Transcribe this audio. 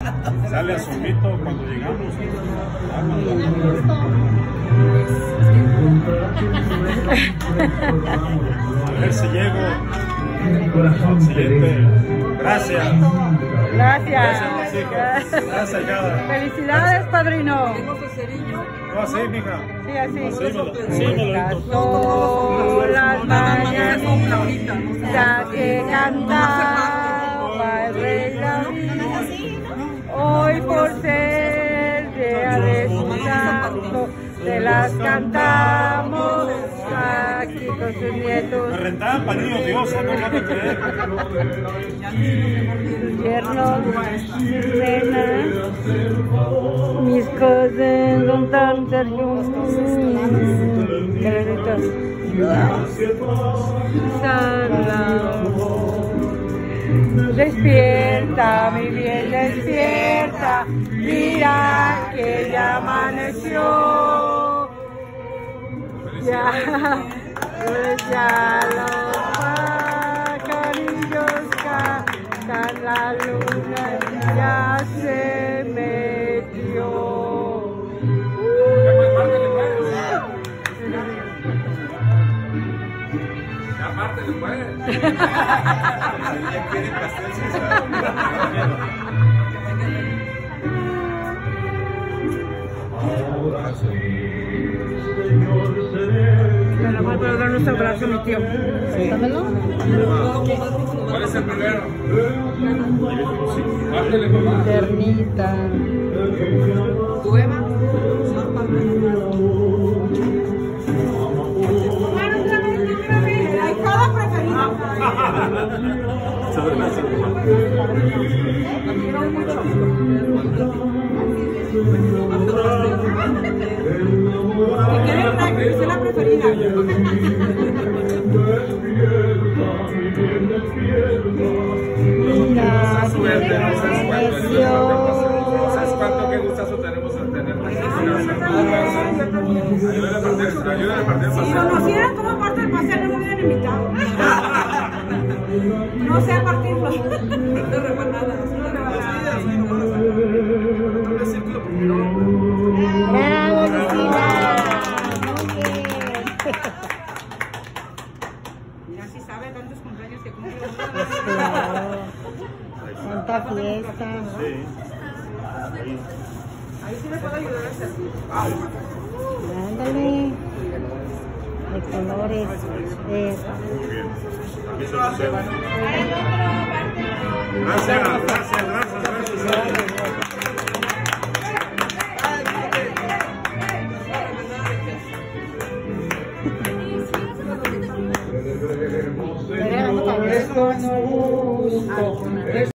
Sale azulito cuando llegamos. A ver si llego al siguiente. Gracias. Gracias. Gracias, Yada. Felicidades, padrino. No, así, mija. Sí, así. Sí, me lo Todas las mañanitas que cantaba el rey David, hoy por ser día de su santo, se las cantamos aquí con sus nietos. Me rentaban para niños Dios, no te crees. Sus yernos, mis nenas, mis cosas son tan hermosas. Despierta, mi bien, despierta, mira que ya amaneció. Ya, pues ya los pajarillos cantan, la luna ya se metió. Aparte después. Ella quiere pastel sin sal. Bueno, voy a dar nuestro abrazo a mi tío. Dámelo. ¿Cuál es el primero? Ternita. ¿Tu Eva? Hay cada preferida. Quiero mucho. Que es la preferida. ¿Sabes cuánto qué gustazo tenemos al tenernos? Ayúdale a partir. Si conocieran cómo parte del pastel, no me hubieran invitado. No sé partirlo. De rebanadas. Bravo, Lucina. Ya si sabe tantos cumpleaños que cumple. Tanta fiesta. Sí. Ahí sí me puedo ayudar a hacer. Ándale. De colores. Muy bien. Aquí se sucede. Gracias. Veremos con gusto.